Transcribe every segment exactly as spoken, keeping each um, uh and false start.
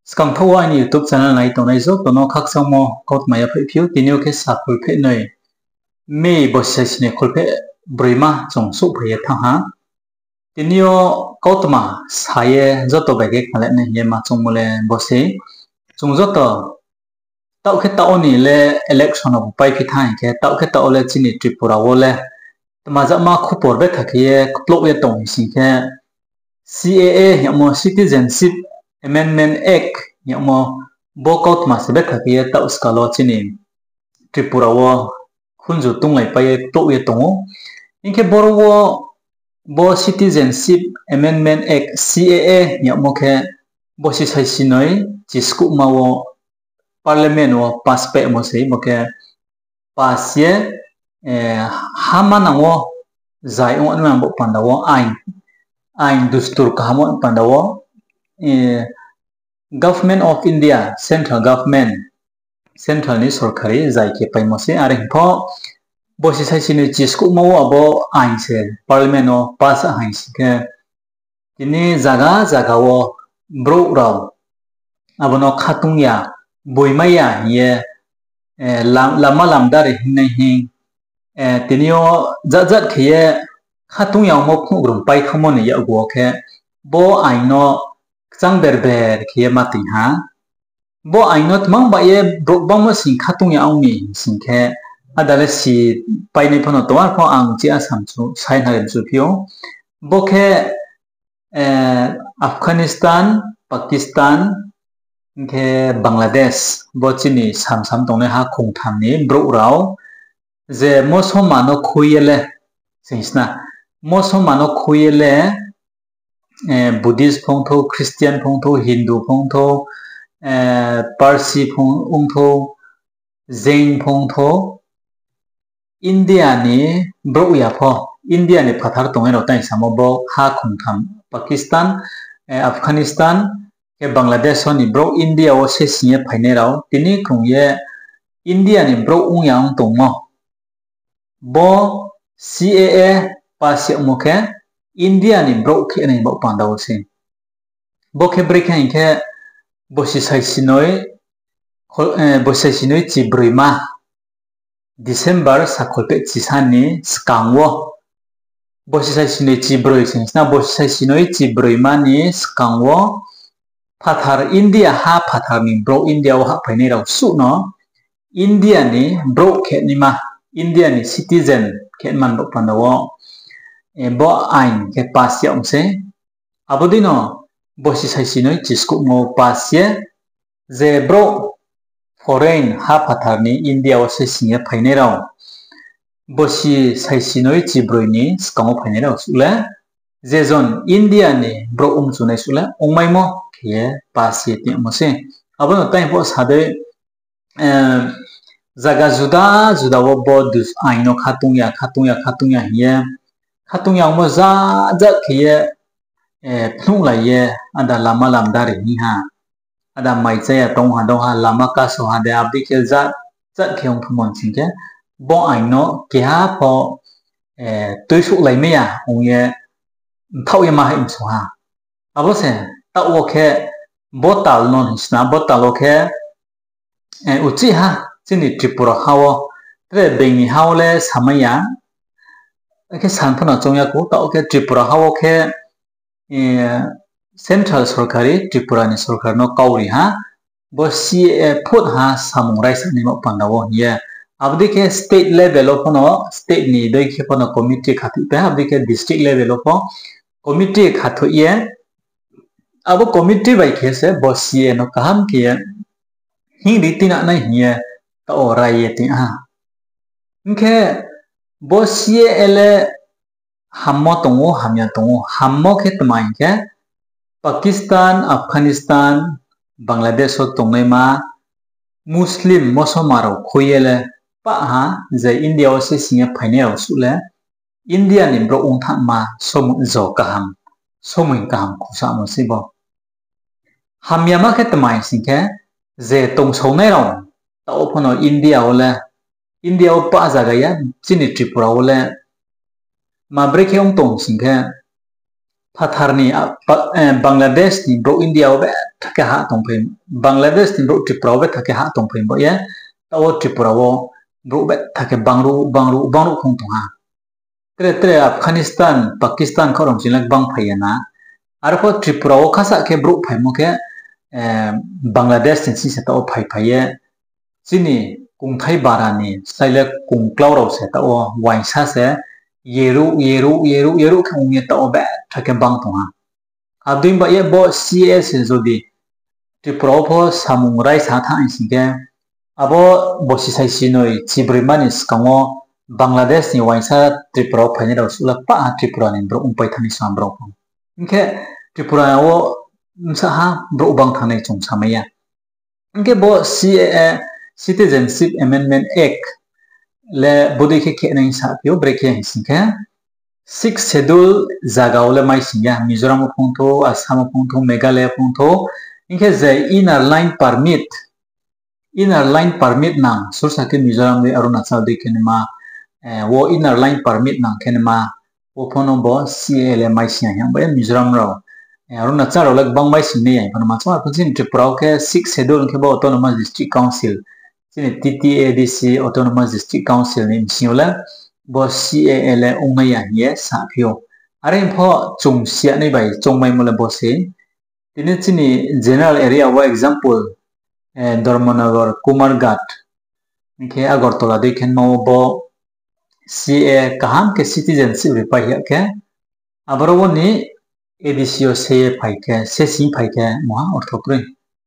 Skang thua anh YouTube channel này tụi này giúp tụi nó khắc xong mò cột mày phải phiếu tin yêu cái sạp khối phê này mi bớt sẽ xin khối phê brima trong số phải thằng ha tin yêu cột mà sai rất tụi bài cái này này nhưng mà trong một lần bớt sẽ trong rất tụi tạo cái tạo này là election of bài cái thằng cái tạo cái tạo là chỉ Tripura wala mà giờ mà khu phố bên thằng kia lộ về tổng sinh cái C A A yang mo Citizenship Amendment Act yang mo bokout mà sẽ biết thằng kia tạo scalo chini Tripura wo khunju tung lại bay lộ về tổng những cái boro wo bo Citizenship Amendment Act C A A yang mo cái bo si sai si nói chỉ scoop mà wo Parliament wo pass pe mo sei mo cái pass ye hama na wo zai on ma bo panda wo ain ain dustur Kaham panda wo Government of India Central Government Central ni sorkari zai ke pai mo se are pho bo si sai sini chi scoop mo wo bo ain se Parliament wo pass ain se ke ini jaga jaga wo bro rao abono khatung ya boimaya ye lama lamda re hinai hin tinio zat zat khie khatung yang mo khu grum pai khamo ne ya go khe bo aino chang ber ber khie ma ti ha bo aino tmang ba ye bro bang mo sing khatung ya ang ni sing khe adale si pai nei phono to ar pho ang chi asam chu sai na chu phio bo khe Afghanistan Pakistan ke Bangladesh bo chini sam sam tong ne ha khung tham ni bro rao je mosomano khuyele singsna mosomano khuyele Buddhist phong tho Christian phong tho Hindu phong tho Parsi phong tho Jain phong tho India ni bro ya pho India ni phathar tong ero tai samobo ha khung tham Pakistan Afghanistan ke Bangladesh ni bro India o se siye phaine rao tini khung ye India ni bro ung yang tong mo bo C A A pass mo ke India ni bro ke nei bo panda o se bo ke break hai ke bo si sai sinoi bo sai sinoi chi brima December sakhol pe chi san ni skang wo bo si sai sinoi chi broi sing na bo si sai sinoi chi brima ni skang wo Pathar India ha pathar ni bro India wa ha phaine rao su no India ni bro ke ni ma India ni citizen ke man bo panda wo e bo ain ke pass ya umse abodino bo si sai sinoi chisku mo pass ye je bro foreign ha pathar ni India wa se singe phaine rao bo si sai sinoi chi bro ni skang phaine rao sule je zon India ni bro um chu nai sule ongmai mo ke pass ye ti mo se abono tai bo sade jaga juda juda wo bo dus aino khatung ya khatung ya khatung ya ye khatung ya mo za za khie e phung la ye ada lama lam da re ni ha ada mai che ya tong ha do ha lama ka so ha de abdi ke za za kheong thumon sing ke bo aino ke ha pho e tui su lai me ya ong ye thau ye ma ha im so ha abo se ta wo ke bo tal non sna bo tal o ke e uchi ha chini Tripura hawo tre bengi hawle samaya ke sanphana chongya ko ta ke Tripura hawo ke central sarkari Tripura ni sarkar no kauri ha bo si phut ha samung rai sani mo pandawo ye abdi ke state level of no state ni doi ke pono committee khati pe abdi ke district level of committee khatho ye abo committee bai ke se bo si no kaham ke hi ritina na hi ta ora ye ti ha nke bo si ele hammo tongo hamya tongo hammo ke tmai ke Pakistan Afghanistan Bangladesh o tongai ma Muslim mosomaro khoyele pa ha je India o se singe phaine o sule India ni bro ong tha ma som zo kaham somin kaham khusa mo sibo hamya ma ke tmai singke je tong sonai ro ta ophono India ole India o pa jaga ya chini Tripura ole ma breke ong tong singke Patharni Bangladesh ni bro India obe thake ha tongphim Bangladesh ni bro Tripura obe thake ha tongphim bo ye tawo Tripura wo bro be thake bangru bangru bangru khong tong ha tre tre Afghanistan Pakistan khorom silak bang phayana arko Tripura wo khasa ke bro phaimo ke Bangladesh ni si ta o phai phaye chini kungthai barani saile kungklaw ro se ta o waisa se yeru yeru yeru yeru khong ye ta o be thake bang tong ha abdin ba ye bo C S jodi Tripura pho samung rai sa tha isige abo bo si sai sinoi chibrimanis kango Bangladesh ni waisa Tripura phane ro sulak pa Tripura ni bro umpai thani sam bro inke Tripura wo sa ha bro bang thane chung samaya inke bo C Citizenship Amendment Act le bodi ke ke nai sa pyo break ye hisike six schedule zagaule mai singa Mizoram phongtho Assam phongtho Meghalaya phongtho inke ze inner line permit inner line permit nang sursa ke Mizoram de Arunachal de kenema wo inner line permit nang kenema wo phono bo C A le mai singa yang ba Mizoram ro Arunachal ro lak bang mai sinne yang phono ma chwa phin Tripura ke six schedule ke bo autonomous district council chini T T A D C autonomous district council ni sinula bo C A L ongaya ye sa phio are pho chung sia nei bai chung mai mole bo se tini chini general area wa example Dharmanagar Kumarghat ke Agartala de khen mo bo C A Kaham ke citizenship re pai ke abaro ni A D C o se pai ke se si pai ke mo orthokre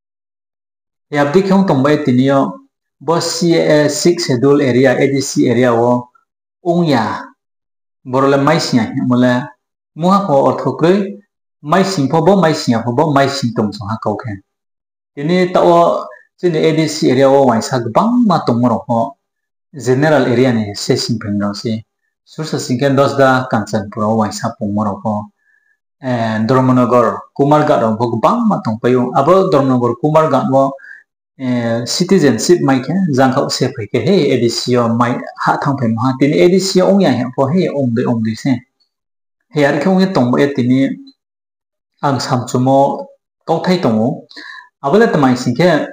yab de khong tong bai tinio bo C A six schedule area A D C area wo ongya borole mai sia mole mo ha ko orthokre mai sing pho bo mai sia pho bo mai sing tong so ha kau khen tini ta o chini A D C area wo waisa gbang ma tong ro ho general area ni se sing pheng ro se sursa singken dos da Kanchanpura waisa pong ro ho and Dharmanagar Kumarghat ro gbang ma tong payo abo Dharmanagar Kumarghat wo citizenship mai ke jangkhau se phai ke he A D C o mai ha thang phai ma tini A D C ong ya he pho he ong de ong de se he ar khong ye tong ba tini ang sam chumo kau thai tong abole tamai singke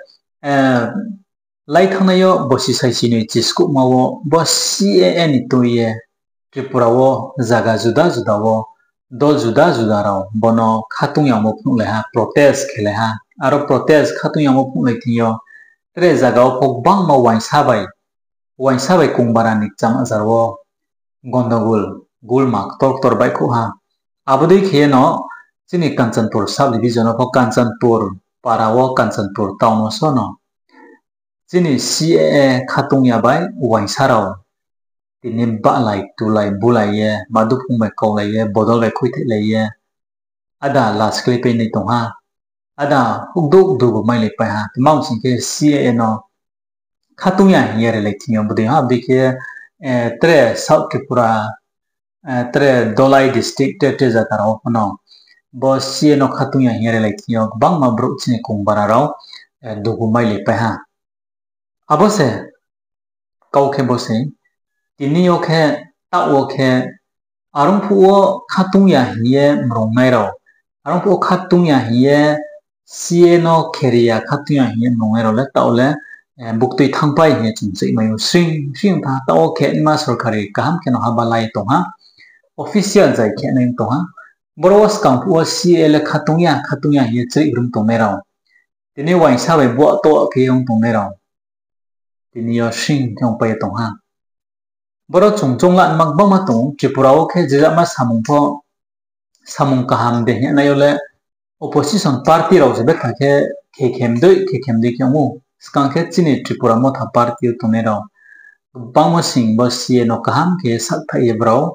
lai thangnayo bosi sai sini chisku mawo bo C A N to ye Tripura wo jaga juda juda wo dol juda juda raw bono khatung yamo phung le ha protest khele ha aro protest khatung yamo phung le thiyo tre jaga o bang ma waisa bai waisa bai kungbara ni cham azarwo gondogul gulmak tor tor bai khu ha abodi kheno chini Kanchanpur sub division of Kanchanpur parawo Kanchanpur town so no chini C A A khatung ya bai waisa raw tini ba lai tu lai bulai ye madu phung mai ko lai ye bodol bai khui the lai ye ada last clip ni tong ha ada hugduk du mai le pa ha maung sing ke C A A no khatung ya ye re lai thiyo budi ha dikhe tre South Tripura tre Dolai district te te jata raw no bo C A A no khatung ya ye re lai thiyo bang ma bro chini kung bara raw du mai le pa ha abose kau ke bose tini oke ta oke arung phuo khatung ya hiye mrong nai raw arung phuo khatung ya hiye C A no keria khatung ya hiye mrong nai raw le ta ole buktui thangpai he chung sei mayu sing sing tha ta oke ma sarkari kaham ke no habalai to ha official jai ke nai to ha boros kang phuo C A le khatung ya khatung ya hiye chei rum to me raw tini waisa bai bo to ke yong to me raw tini yo sing thong pai to ha boro chung chung lan mak ba ma tong Tripura o khe jira ma samung pho samung kaham de he na yole opposition party ro se be kha khe khe khem dei khe khem dei kyamu skang khe chini Tripura mo tha party to ne ro bang mo sing bo C A no kaham ke sak thai bro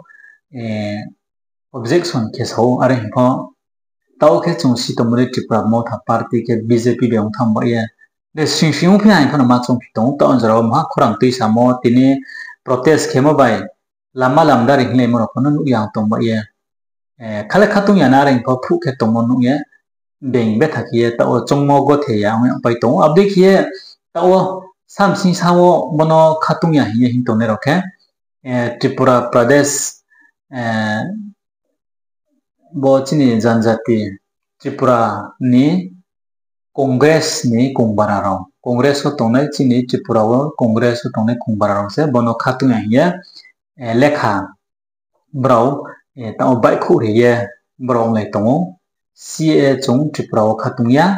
objection ke so are pho tau khe chung si to mure Tripura mo tha party ke B J P be ong tham ba ye de sing sing phi ai khona ma chung tong ta on jaro ma khorang tui samo tini protest khemo bai lama lamda ring le mo kono nu yang tong ba ye khale khatung ya na ring pho phu khe tong mo nu ye beng be thakie ta o chongmo go the ya ong pai tong abde khie ta o sam sing sawo bono khatung ya hi hin tong ne rokhe Tripura Pradesh bo chini janjati Tripura ni Congress ni kongbara rong Congress ko tongnai chini Tripura o Congress ko tongnai kongbara rong se bono khatung ya lekha brau ta bai khu re ye brau lai tongo C A chung Tripura o khatung ya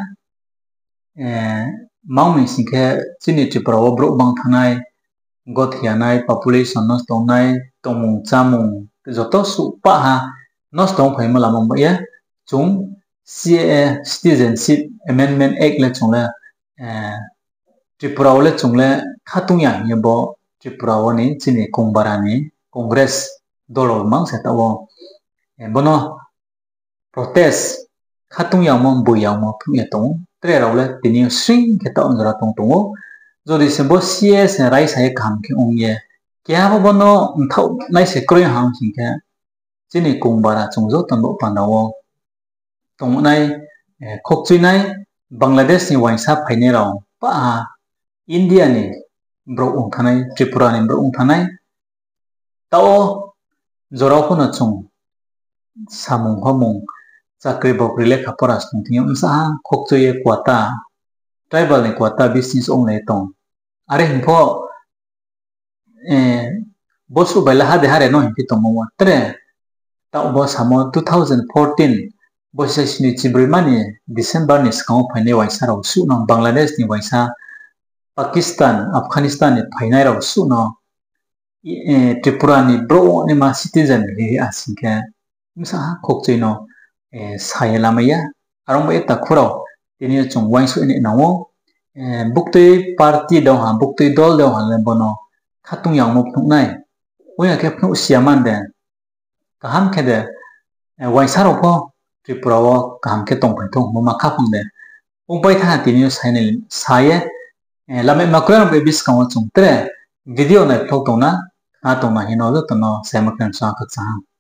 maung singkhe chini Tripura o bro bang thanai gothianai population nos tongnai tomung chamung joto su pa ha nos tong phai ma lamang ba ya chung C A Citizenship Amendment Act le chung le Tripura o le chung le khatung ya ye bo Tripura o ni chini kongbara ni Congress dolo mang se ta wo bono protest khatung ya mo bu ya mo phu ya tong tre ro le tini swing ke ta on ra tong tong jodi se bo C A se rai sai kham ke ong ye kya bo bono thau nai se kroy hang sing ke chini kongbara chung zo tan bo pa na wo tong nai khok chui nai Bangladesh ni waisa phaine raw pa India ni bro ong thanai Tripura ni bro ong thanai tao jorao ko na chung samung homung chakri bokri lekha pora stung thing sa khok chui e kwata tribal ni kwata business ong le tong are hinpho eh bosu baila ha de hare no hinpi tong mo tre tao bo samo twenty fourteen bosis ni chibrimani December ni skau phaine waisa raw su no Bangladesh ni waisa Pakistan Afghanistan ni phainai raw su no Tripura ni bro ni ma citizen ri asingke misa khok chui no sai lamaya arong ba ta khuro tini chung waisu ni nawo bukti party do ha bukti dol do ha le bono khatung yang mo phungnai oya ke phnu siaman de kaham ke de waisa ro pho Tripura o kaham ke tong phai thong mo ma kha phang de ong pai tha tini sai ne sai lame makran be bis kaw chung tre video na thok tong na a tong na hino zo to no sai makran sa ka cha